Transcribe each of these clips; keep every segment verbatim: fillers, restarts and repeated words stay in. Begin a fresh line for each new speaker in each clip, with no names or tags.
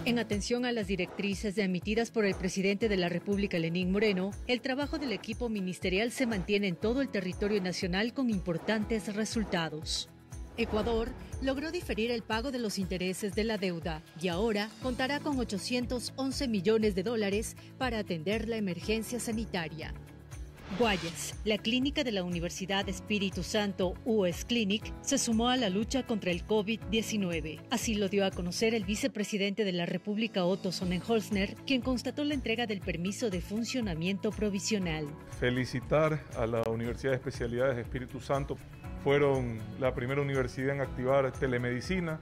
En atención a las directrices emitidas por el presidente de la República, Lenín Moreno, el trabajo del equipo ministerial se mantiene en todo el territorio nacional con importantes resultados. Ecuador logró diferir el pago de los intereses de la deuda y ahora contará con ochocientos once millones de dólares para atender la emergencia sanitaria. Guayas, la clínica de la Universidad Espíritu Santo, U E S Clinic, se sumó a la lucha contra el COVID diecinueve. Así lo dio a conocer el vicepresidente de la República, Otto Sonnenholzner, quien constató la entrega del permiso de funcionamiento provisional.
Felicitar a la Universidad de Especialidades Espíritu Santo. Fueron la primera universidad en activar telemedicina,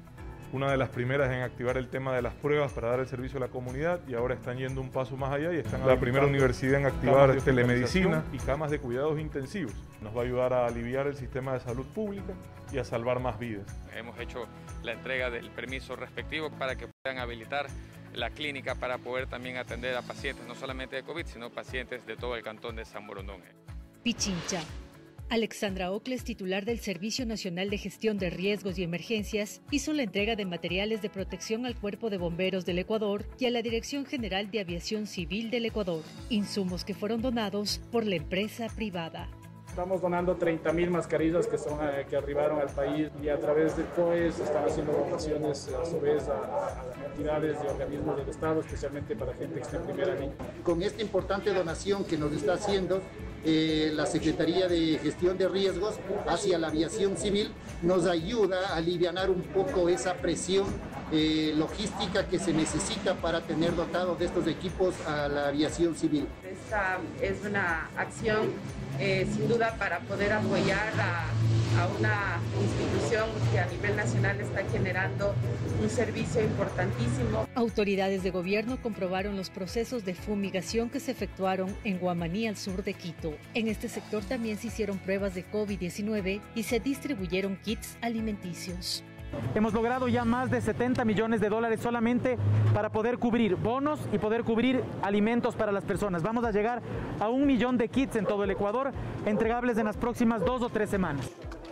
una de las primeras en activar el tema de las pruebas para dar el servicio a la comunidad, y ahora están yendo un paso más allá y están la primera universidad en activar telemedicina y camas de cuidados intensivos. Nos va a ayudar a aliviar el sistema de salud pública y a salvar más vidas.
Hemos hecho la entrega del permiso respectivo para que puedan habilitar la clínica para poder también atender a pacientes no solamente de COVID, sino pacientes de todo el cantón de San Borondón.
Pichincha. Alexandra Ocles, titular del Servicio Nacional de Gestión de Riesgos y Emergencias, hizo la entrega de materiales de protección al Cuerpo de Bomberos del Ecuador y a la Dirección General de Aviación Civil del Ecuador, insumos que fueron donados por la empresa privada.
Estamos donando treinta mil mascarillas que, son, eh, que arribaron al país, y a través de C O E S están haciendo donaciones a su vez a, a entidades y organismos del Estado, especialmente para gente que está en primera línea.
Con esta importante donación que nos está haciendo eh, la Secretaría de Gestión de Riesgos hacia la aviación civil, nos ayuda a alivianar un poco esa presión eh, logística que se necesita para tener dotados de estos equipos a la aviación civil.
Esta es una acción Eh, sin duda para poder apoyar a, a una institución que a nivel nacional está generando un servicio importantísimo.
Autoridades de gobierno comprobaron los procesos de fumigación que se efectuaron en Guamaní, al sur de Quito. En este sector también se hicieron pruebas de COVID diecinueve y se distribuyeron kits alimenticios.
Hemos logrado ya más de setenta millones de dólares solamente para poder cubrir bonos y poder cubrir alimentos para las personas. Vamos a llegar a un millón de kits en todo el Ecuador, entregables en las próximas dos o tres semanas.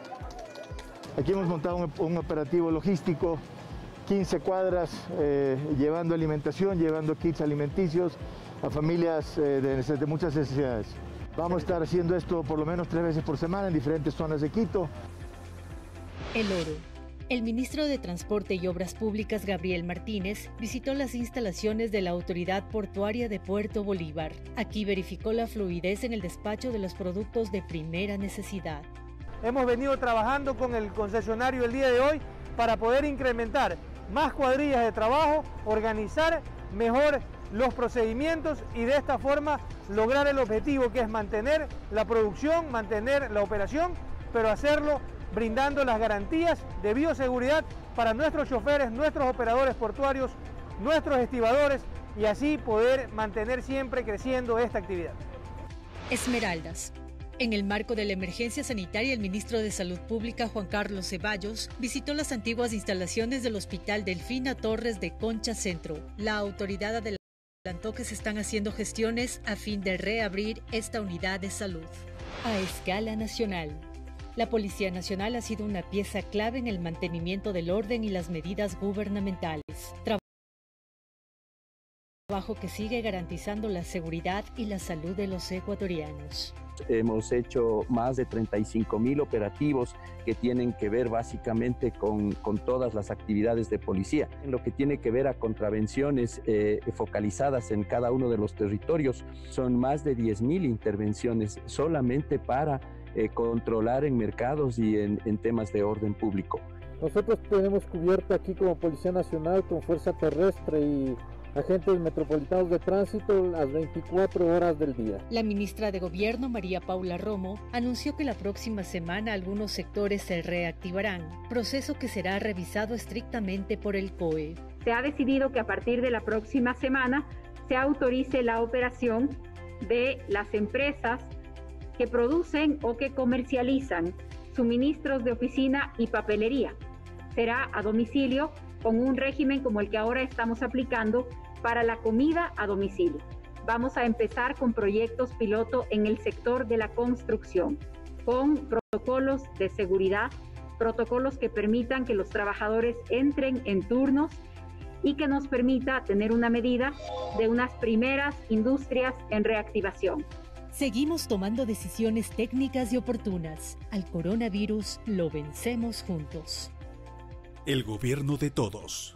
Aquí hemos montado un, un operativo logístico, quince cuadras, eh, llevando alimentación, llevando kits alimenticios a familias eh, de, de muchas necesidades. Vamos a estar haciendo esto por lo menos tres veces por semana en diferentes zonas de Quito.
El oro. El ministro de Transporte y Obras Públicas, Gabriel Martínez, visitó las instalaciones de la Autoridad Portuaria de Puerto Bolívar. Aquí verificó la fluidez en el despacho de los productos de primera necesidad.
Hemos venido trabajando con el concesionario el día de hoy para poder incrementar más cuadrillas de trabajo, organizar mejor los procedimientos y de esta forma lograr el objetivo, que es mantener la producción, mantener la operación, pero hacerlo brindando las garantías de bioseguridad para nuestros choferes, nuestros operadores portuarios, nuestros estibadores, y así poder mantener siempre creciendo esta actividad.
Esmeraldas. En el marco de la emergencia sanitaria, el ministro de Salud Pública, Juan Carlos Ceballos, visitó las antiguas instalaciones del Hospital Delfina Torres de Concha Centro. La autoridad adelantó que se están haciendo gestiones a fin de reabrir esta unidad de salud. A escala nacional. La Policía Nacional ha sido una pieza clave en el mantenimiento del orden y las medidas gubernamentales. Trabajo que sigue garantizando la seguridad y la salud de los ecuatorianos.
Hemos hecho más de treinta y cinco mil operativos que tienen que ver básicamente con, con todas las actividades de policía. En lo que tiene que ver a contravenciones eh, focalizadas en cada uno de los territorios, son más de diez mil intervenciones solamente para eh, controlar en mercados y en, en temas de orden público.
Nosotros tenemos cubierta aquí como Policía Nacional con Fuerza Terrestre y agentes metropolitanos de tránsito las veinticuatro horas del día.
La ministra de Gobierno, María Paula Romo, anunció que la próxima semana algunos sectores se reactivarán, proceso que será revisado estrictamente por el C O E.
Se ha decidido que a partir de la próxima semana se autorice la operación de las empresas que producen o que comercializan suministros de oficina y papelería. Será a domicilio, con un régimen como el que ahora estamos aplicando para la comida a domicilio. Vamos a empezar con proyectos piloto en el sector de la construcción, con protocolos de seguridad, protocolos que permitan que los trabajadores entren en turnos y que nos permita tener una medida de unas primeras industrias en reactivación.
Seguimos tomando decisiones técnicas y oportunas. Al coronavirus lo vencemos juntos.
El gobierno de todos.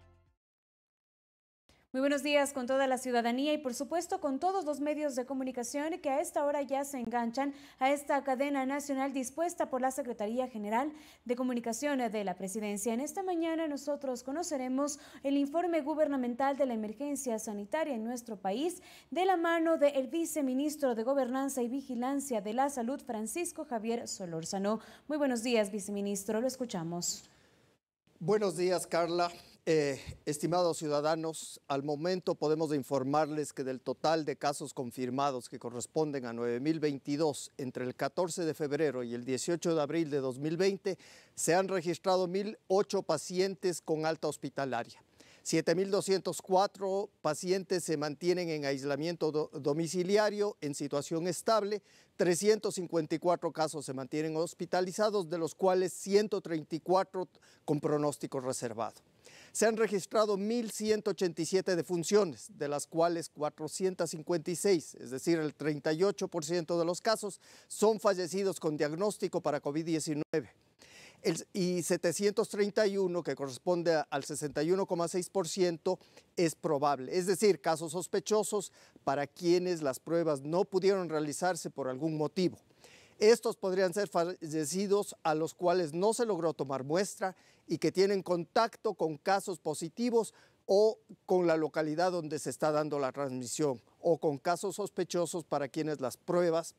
Muy buenos días con toda la ciudadanía y por supuesto con todos los medios de comunicación que a esta hora ya se enganchan a esta cadena nacional dispuesta por la Secretaría General de Comunicación de la Presidencia. En esta mañana nosotros conoceremos el informe gubernamental de la emergencia sanitaria en nuestro país de la mano del viceministro de Gobernanza y Vigilancia de la Salud, Francisco Javier Solórzano. Muy buenos días, viceministro, lo escuchamos.
Buenos días, Carla. Eh, estimados ciudadanos, al momento podemos informarles que del total de casos confirmados que corresponden a nueve mil veintidós entre el catorce de febrero y el dieciocho de abril de dos mil veinte, se han registrado mil ocho pacientes con alta hospitalaria. siete mil doscientos cuatro pacientes se mantienen en aislamiento do domiciliario en situación estable, trescientos cincuenta y cuatro casos se mantienen hospitalizados, de los cuales ciento treinta y cuatro con pronóstico reservado. Se han registrado mil ciento ochenta y siete defunciones, de las cuales cuatrocientos cincuenta y seis, es decir, el treinta y ocho por ciento de los casos, son fallecidos con diagnóstico para COVID diecinueve. El, y setecientos treinta y uno, que corresponde al sesenta y uno coma seis por ciento, es probable, es decir, casos sospechosos para quienes las pruebas no pudieron realizarse por algún motivo. Estos podrían ser fallecidos a los cuales no se logró tomar muestra y que tienen contacto con casos positivos o con la localidad donde se está dando la transmisión, o con casos sospechosos para quienes las pruebas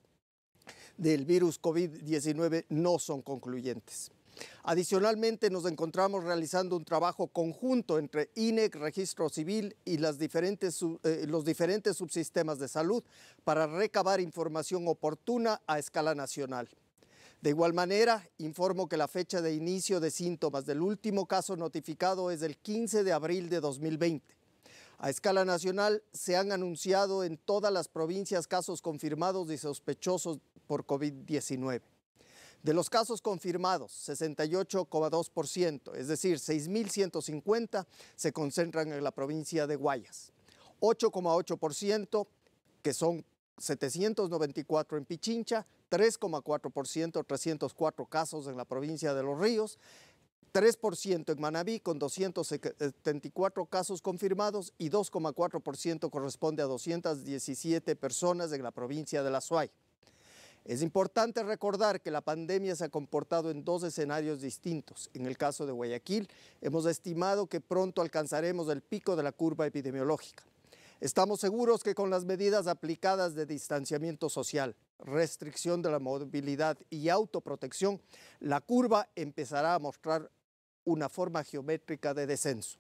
del virus COVID diecinueve no son concluyentes. Adicionalmente, nos encontramos realizando un trabajo conjunto entre I N E C, Registro Civil y las diferentes, eh, los diferentes subsistemas de salud para recabar información oportuna a escala nacional. De igual manera, informo que la fecha de inicio de síntomas del último caso notificado es el quince de abril de dos mil veinte. A escala nacional se han anunciado en todas las provincias casos confirmados y sospechosos por COVID diecinueve. De los casos confirmados, sesenta y ocho coma dos por ciento, es decir, seis mil ciento cincuenta, se concentran en la provincia de Guayas. ocho coma ocho por ciento, que son setecientos noventa y cuatro en Pichincha, tres coma cuatro por ciento, trescientos cuatro casos en la provincia de Los Ríos, tres por ciento en Manabí con doscientos setenta y cuatro casos confirmados y dos coma cuatro por ciento corresponde a doscientas diecisiete personas en la provincia de La Suay. Es importante recordar que la pandemia se ha comportado en dos escenarios distintos. En el caso de Guayaquil, hemos estimado que pronto alcanzaremos el pico de la curva epidemiológica. Estamos seguros que con las medidas aplicadas de distanciamiento social, restricción de la movilidad y autoprotección, la curva empezará a mostrar una forma geométrica de descenso.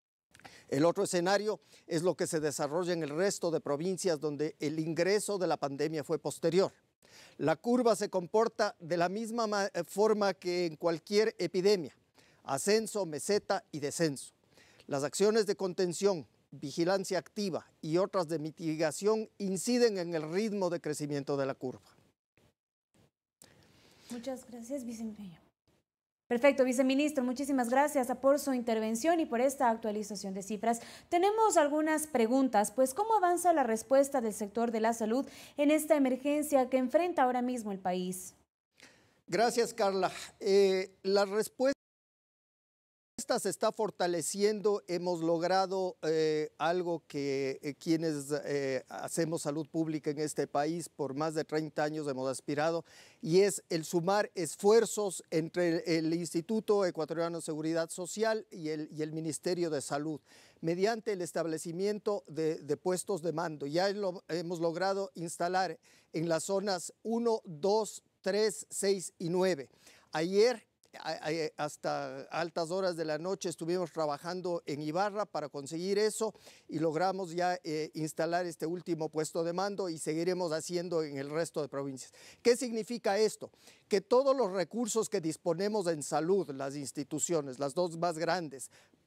El otro escenario es lo que se desarrolla en el resto de provincias donde el ingreso de la pandemia fue posterior. La curva se comporta de la misma forma que en cualquier epidemia: ascenso, meseta y descenso. Las acciones de contención, vigilancia activa y otras de mitigación inciden en el ritmo de crecimiento de la curva.
Muchas gracias, viceministro. Perfecto, viceministro, muchísimas gracias por su intervención y por esta actualización de cifras. Tenemos algunas preguntas, pues ¿cómo avanza la respuesta del sector de la salud en esta emergencia que enfrenta ahora mismo el país?
Gracias, Carla. Eh, la respuesta se está fortaleciendo. Hemos logrado eh, algo que eh, quienes eh, hacemos salud pública en este país por más de treinta años hemos aspirado, y es el sumar esfuerzos entre el Instituto Ecuatoriano de Seguridad Social y el, y el Ministerio de Salud, mediante el establecimiento de, de puestos de mando. Ya lo, hemos logrado instalar en las zonas uno, dos, tres, seis y nueve. Ayer, hasta altas horas de la noche, estuvimos trabajando en Ibarra para conseguir eso y logramos ya eh, instalar este último puesto de mando, y seguiremos haciendo en el resto de provincias. ¿Qué significa esto? Que todos los recursos que disponemos en salud, las instituciones, las dos más grandes,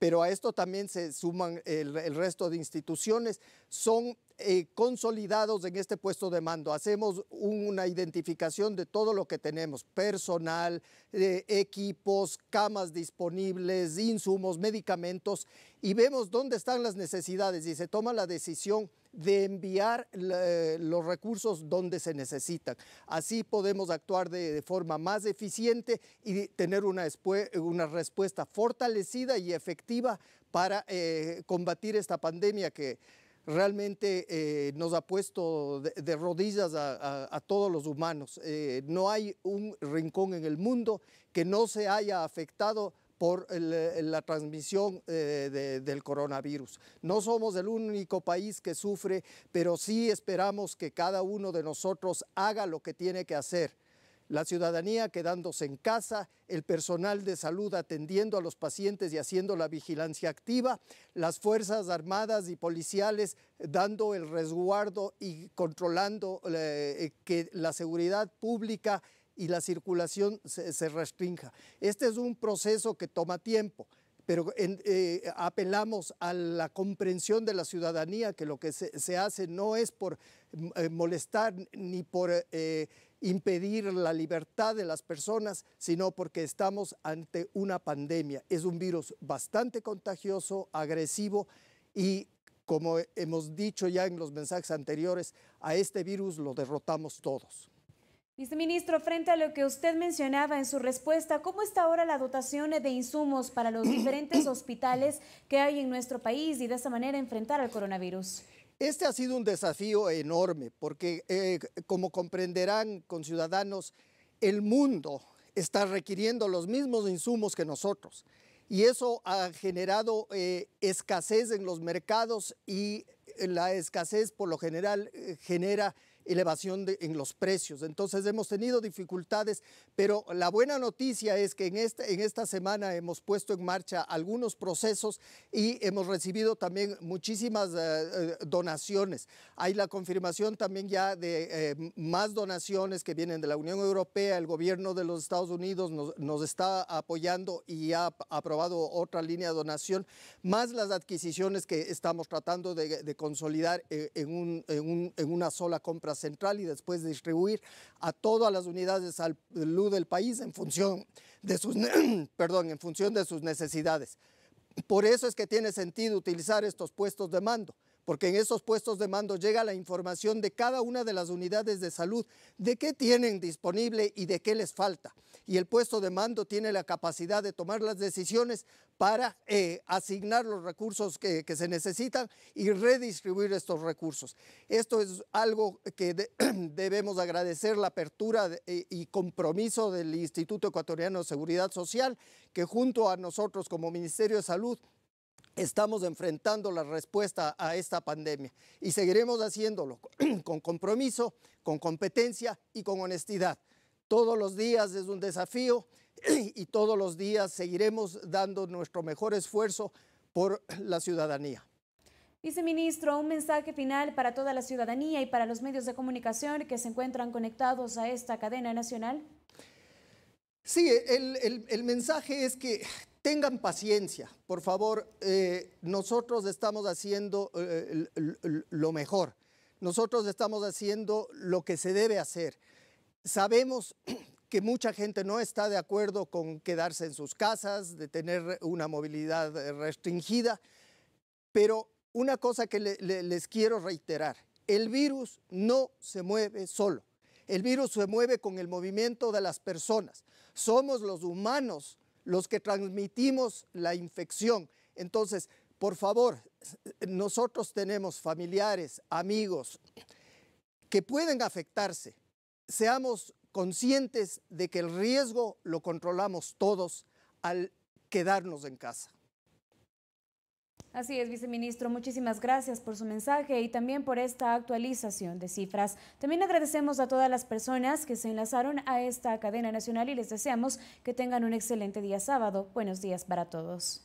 pero a esto también se suman el, el resto de instituciones, son eh, consolidados en este puesto de mando. Hacemos una identificación de todo lo que tenemos, personal, eh, equipos, camas disponibles, insumos, medicamentos, y vemos dónde están las necesidades y se toma la decisión de enviar eh, los recursos donde se necesitan. Así podemos actuar de, de forma más eficiente y tener una, una respuesta fortalecida y efectiva para eh, combatir esta pandemia que realmente eh, nos ha puesto de, de rodillas a, a, a todos los humanos. Eh, no hay un rincón en el mundo que no se haya afectado por el, la transmisión eh, de, del coronavirus. No somos el único país que sufre, pero sí esperamos que cada uno de nosotros haga lo que tiene que hacer. La ciudadanía quedándose en casa, el personal de salud atendiendo a los pacientes y haciendo la vigilancia activa, las fuerzas armadas y policiales dando el resguardo y controlando eh, que la seguridad pública y la circulación se, se restrinja. Este es un proceso que toma tiempo, pero en, eh, apelamos a la comprensión de la ciudadanía, que lo que se, se hace no es por eh, molestar ni por eh, impedir la libertad de las personas, sino porque estamos ante una pandemia. Es un virus bastante contagioso, agresivo y, como hemos dicho ya en los mensajes anteriores, a este virus lo derrotamos todos.
Viceministro, frente a lo que usted mencionaba en su respuesta, ¿cómo está ahora la dotación de insumos para los diferentes hospitales que hay en nuestro país y de esta manera enfrentar al coronavirus?
Este ha sido un desafío enorme porque, eh, como comprenderán conciudadanos, el mundo está requiriendo los mismos insumos que nosotros y eso ha generado eh, escasez en los mercados y la escasez por lo general eh, genera elevación de, en los precios. Entonces hemos tenido dificultades, pero la buena noticia es que en esta, en esta semana hemos puesto en marcha algunos procesos y hemos recibido también muchísimas eh, donaciones. Hay la confirmación también ya de eh, más donaciones que vienen de la Unión Europea. El gobierno de los Estados Unidos nos, nos está apoyando y ha aprobado otra línea de donación, más las adquisiciones que estamos tratando de, de consolidar en, un, en, un, en una sola compra central y después distribuir a todas las unidades de salud del país en función de sus, perdón, en función de sus necesidades. Por eso es que tiene sentido utilizar estos puestos de mando, porque en esos puestos de mando llega la información de cada una de las unidades de salud, de qué tienen disponible y de qué les falta. Y el puesto de mando tiene la capacidad de tomar las decisiones para eh, asignar los recursos que, que se necesitan y redistribuir estos recursos. Esto es algo que de, debemos agradecer, la apertura de, eh, y compromiso del Instituto Ecuatoriano de Seguridad Social, que junto a nosotros como Ministerio de Salud estamos enfrentando la respuesta a esta pandemia y seguiremos haciéndolo con compromiso, con competencia y con honestidad. Todos los días es un desafío y todos los días seguiremos dando nuestro mejor esfuerzo por la ciudadanía.
Viceministro, un mensaje final para toda la ciudadanía y para los medios de comunicación que se encuentran conectados a esta cadena nacional.
Sí, el, el, el mensaje es que tengan paciencia, por favor. Eh, nosotros estamos haciendo eh, lo mejor, nosotros estamos haciendo lo que se debe hacer. Sabemos que mucha gente no está de acuerdo con quedarse en sus casas, de tener una movilidad restringida, pero una cosa que le, le, les quiero reiterar, el virus no se mueve solo, el virus se mueve con el movimiento de las personas. Somos los humanos los que transmitimos la infección. Entonces, por favor, nosotros tenemos familiares, amigos que pueden afectarse. Seamos conscientes de que el riesgo lo controlamos todos al quedarnos en casa.
Así es, viceministro, muchísimas gracias por su mensaje y también por esta actualización de cifras. También agradecemos a todas las personas que se enlazaron a esta cadena nacional y les deseamos que tengan un excelente día sábado. Buenos días para todos.